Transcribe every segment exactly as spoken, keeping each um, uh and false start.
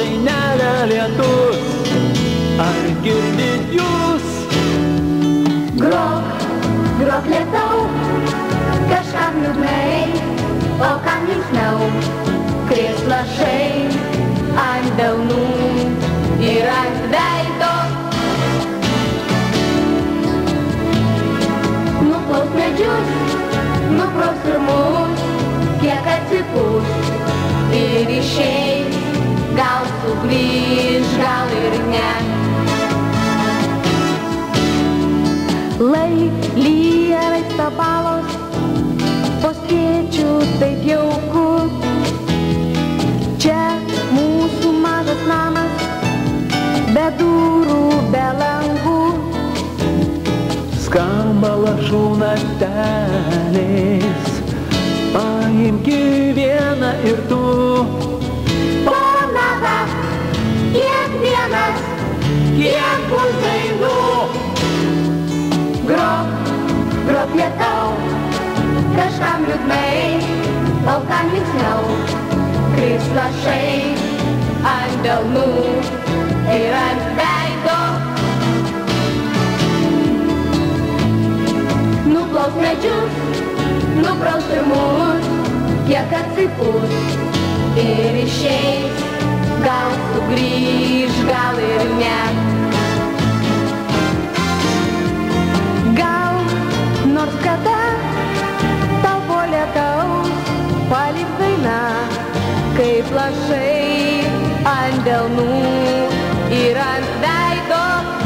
dainelę lietus, ar girdit jūs? Grok, grok lietau, kažkam liūdnai, o kam linksmiau, kris lašai ant delnų ir ant veido. Nuplaus medžius, nupraus ir mus, kiek atsipūs ir išeis, gal sugrįž, gal ir ne. Lai lyja raista balos, po skėčių taip jauku. Čia mūsų mažas namas, be durų, be langų. Skamba lašų naktelės, paimki vieną ir tu. Po natą, kiekvienas, kiek bus dainų. Grok, grok lietau, kažkam liūdnai, o kam linksmiau, kris lašai ant delnų ir ant veido. Nuplaus medžius, nupraus ir mus, kiek atsipūs ir išeis, gal sugrįž, gal ir ne. Gal nors kada tau po lietaus paliks daina, kaip lašai ant delnų ir ant veido.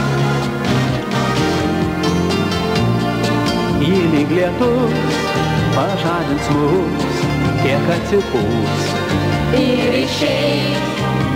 Ji lyg lietus pažadins mus, kiek atsipūs ir išeis,